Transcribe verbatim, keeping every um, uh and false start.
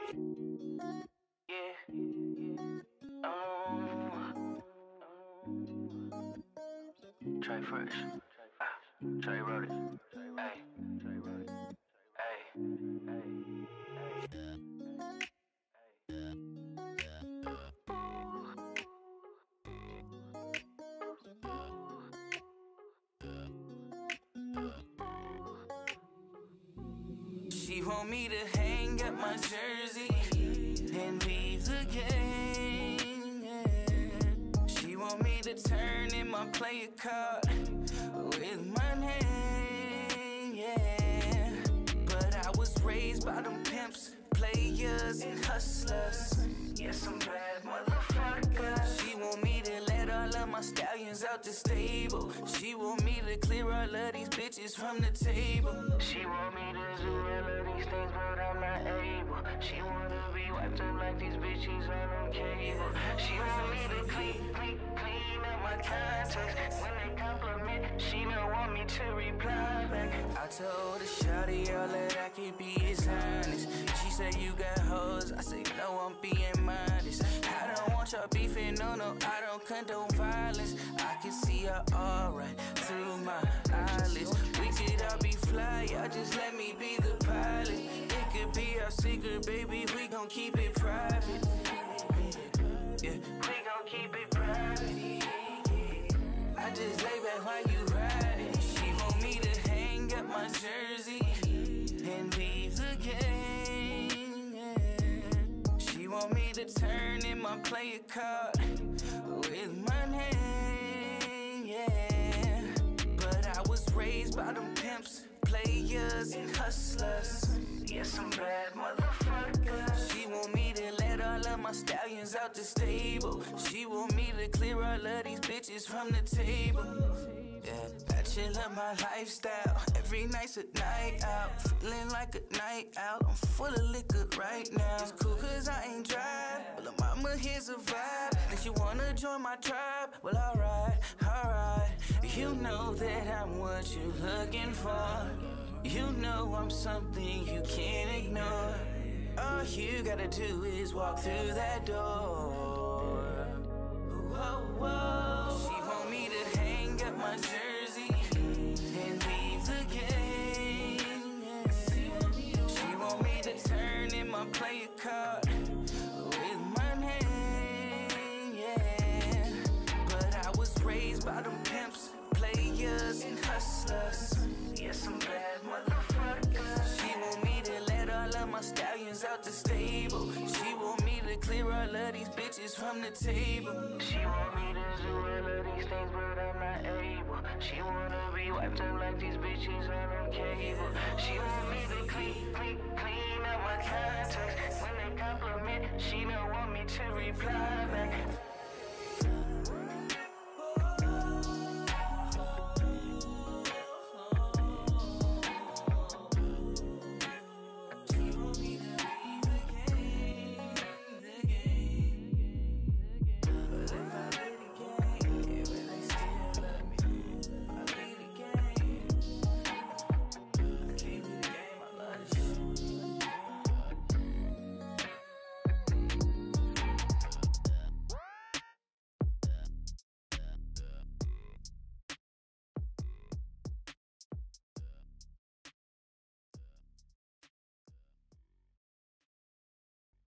Yeah. Um. TrayFreshh. Ah. Tray wrote it. Hey. Tray wrote it. Hey. She want me to hang up my jersey and leave the game, yeah. She want me to turn in my Playa card with my name, yeah. But I was raised by them pimps, players and hustlers. Yes, I'm bad motherfucker. She want me to let all of my stallions out the stable. She want me to clear all of these bitches from the table. She want me to do all of these things, but I'm not able. She wanna be wiped up like these bitches on cable. She want me to clean, clean, clean up my contacts. When they compliment, she don't want me to reply back. I told her, shawty, all that I can be is honest. She said, you got hoes. I say, no, I'm being modest. I don't want y'all beefing, no, no, I don't condone violence. I can see her alright through my eyelids. We could all be fly, y'all just let me be the pilot. It could be our secret, baby, we gon' keep it private. Yeah, we gon' keep it private. I just lay back while you ride. She want me to hang up my jersey and leave the game, yeah. She want me to turn in my Playa card with my name, yeah. But I was raised by them pimps, players and hustlers. Yes, I'm bad motherfucker. She want me to let all of my stallions out the stable. She want me to clear all of these bitches from the table. Yeah, bachelor my lifestyle. Every night's a night out. Feeling like a night out. I'm full of liquor right now. It's cool cause I ain't dry. Well, mama, here's a vibe. If you wanna join my tribe, well, alright, alright. You know that I'm what you're looking for. You know I'm something you can't ignore. All you gotta do is walk through that door. Whoa, whoa. She want me to hang up my jersey and leave the game, yeah. She want me to turn in my Playa card with my name, yeah. But I was raised by them pimps, players and hustlers. Yes, I'm bad motherfucker. She want me to let all of my stallions out the stable. She want me to clear all of these bitches from the table. She want me to do all of these things, but I'm not able. She wanna be wiped up like these bitches on cable. She want me to clean, clean, clean up my contacts. When they compliment, she don't want me to reply back.